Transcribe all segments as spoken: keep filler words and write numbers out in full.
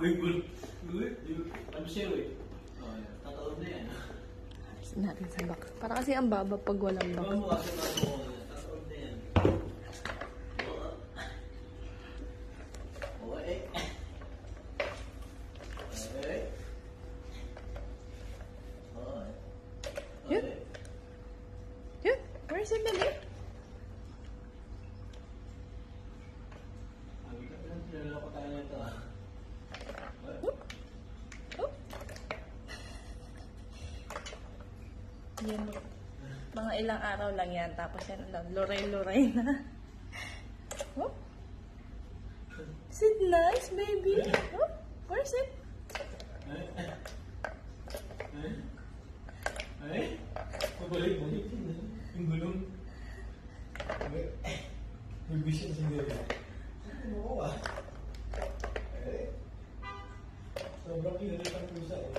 Ano siya eh? Tataon na yan. Ayusin natin sa box. Para kasi ang baba pag walang box. Iba mo kasi tataon na yan. Oo eh. Eh. Oo eh. Yun. Yun. Where's it, baby? Niloloko tayo nito ah. Oop. Oop. Yan. Mga ilang araw lang yan. Tapos yan lang. Luray-luray na. Oh. Is it nice, baby? Oh. Where's it? Ay? Ay? Ay? Pabalik-balik. Yung gulong. May bisyo sa gulong. Ano ko ah? Eh? Sobrang kinalit ang pusa eh.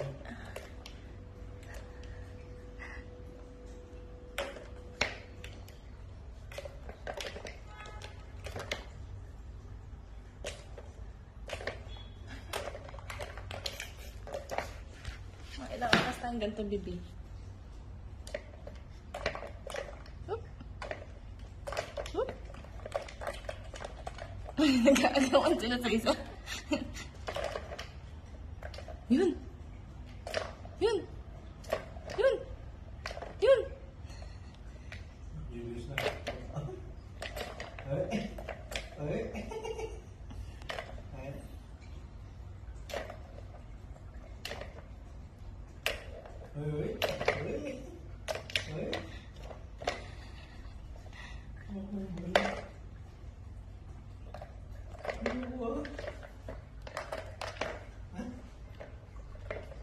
Mga ilang oras na ang ganito, baby. Oop. Oop. Nag-aagawan sila sa isa. Yun. Yun. Yun. Yun. Julius na. Ay? Ay? Ay? Ay? Ay? Ay?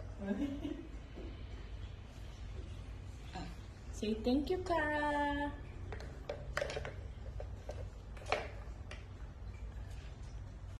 Say thank you, Cara.